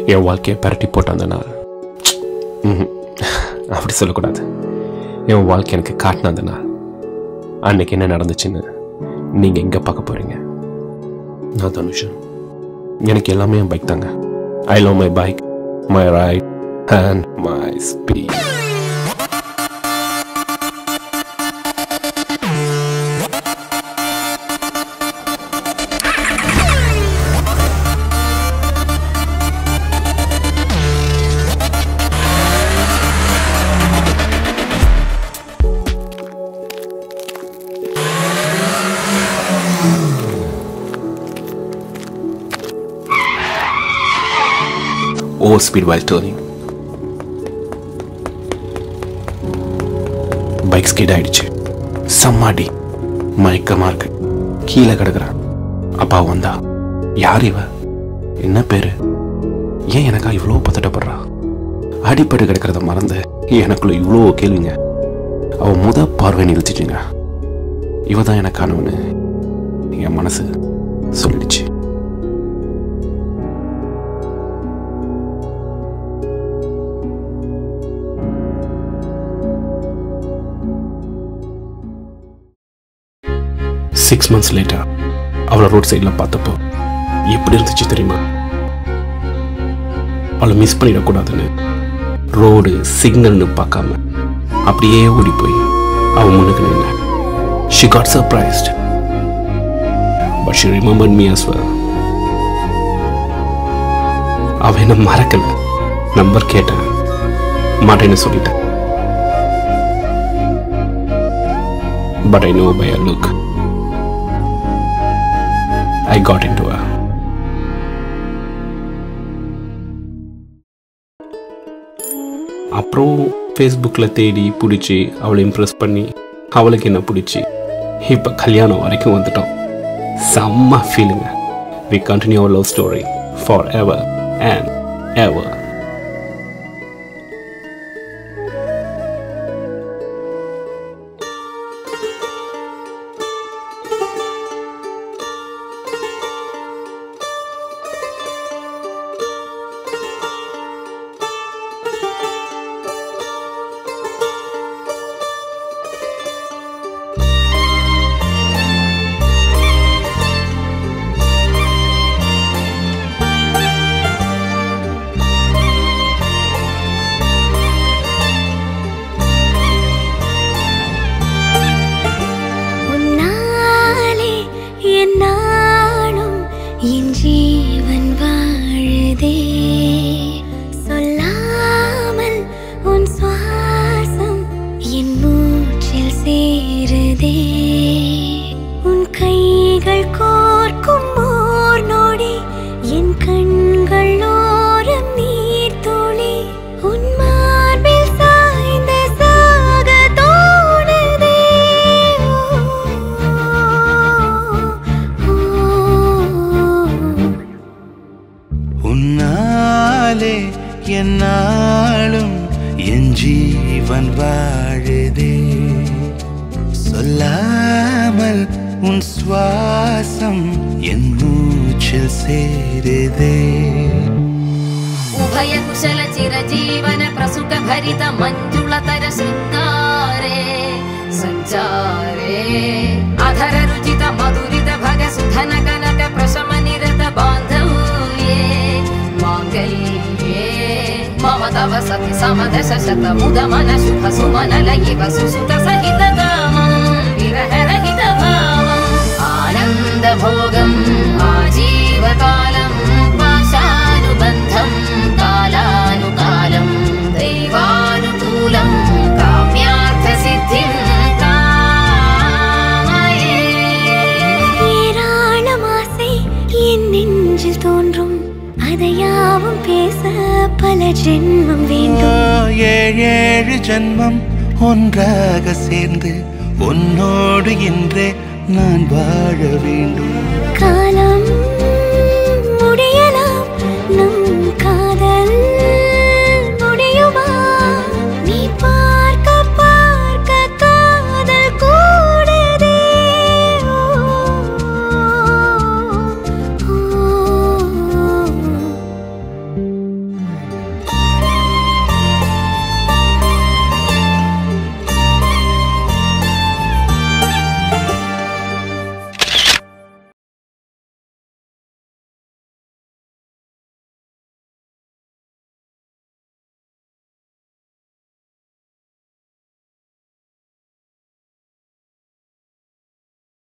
என் வாழ்க்கையை பரட்டி போட்ட அந்த நாள். அப்படி சொல்லக்கூடாது. என் வாழ்க்கை எனக்கு காட்டின அந்த நாள். அன்னைக்கு என்ன நடந்துச்சுன்னு நீங்கள் எங்கே பார்க்க போகிறீங்க? நான் தனுஷன். எனக்கு எல்லாமே என் பைக் தாங்க. I love my bike, my ride and my speed. Over speed while turning. Bike skid ஆயிடுச்சு. சம்மாடி மயக்கமா இருக்கு. கீழே கிடக்குறான். அப்பா வந்தா, யார் இவ, என்ன பேரு, ஏன் எனக்கா இவ்வளோ பதட்டப்படுறா, அடிப்பட்டு கிடக்கிறத மறந்து எனக்குள்ள இவ்வளோ கேள்விங்க. அவ பார்வை நிறுத்திச்சுங்க. இவ தான் எனக்கானவனு என் மனசு சொல்லிடுச்சு. Six months later, அவளை ரோட் சைடில் பார்த்தப்போ எப்படி இருந்துச்சு தெரியுமா? அவளை மிஸ் பண்ணிடக்கூடாதுன்னு ரோடு சிக்னல்னு பார்க்காம அப்படியே ஓடி போய் அவன் முன்னுக்கு நின்ன. She got surprised, but she remembered me as well. அவன் என்ன மறக்கல. நம்பர் கேட்டேன், மாட்டேன்னு சொல்லிட்டேன். But I know by her look, I got into her. அப்புறம் ஃபேஸ்புக்கில் தேடி பிடிச்சி அவளை இம்ப்ரெஸ் பண்ணி அவளுக்கு என்ன பிடிச்சி இப்போ கல்யாணம் வரைக்கும் வந்துட்டோம். செம்ம ஃபீலிங்க. We continue our love story forever and ever. என்னாலும் என் ஜீவன் வாழுதே, சொல்லாமல் உன் சுவாசம் என் மூச்சில் சேருதே. உபய குசல சிரஜீவன பிரசுக பரித மஞ்சுளதர சிருங்காரே சஞ்சாரே அதர ருஜித மதுரித பக சுதன கனக பிரசம நிரத பாந்தவ்யே மாங்கல்யே மம தவ சதி சமதச சத முத மன சுப சுமன லயிவ சுசுத சகித காமம் விரஹ ரஹித பாவம் ஆனந்த போகம் ஆஜீவகாலம் பாஷானுபந்தம் காலானுகாலம் தெய்வானுகூலம் காம்யார்த்த சித்திம் காமயே. ஏராளம் ஆசை என் நெஞ்சில் தோன்றும், அதையாவும் பேச பல ஜென்மம் வேண்டும். ஏழு ஜென்மம் ஒன்றாக சேர்ந்து உன்னோடு இன்றே நான் வாழ வேண்டும். காலம்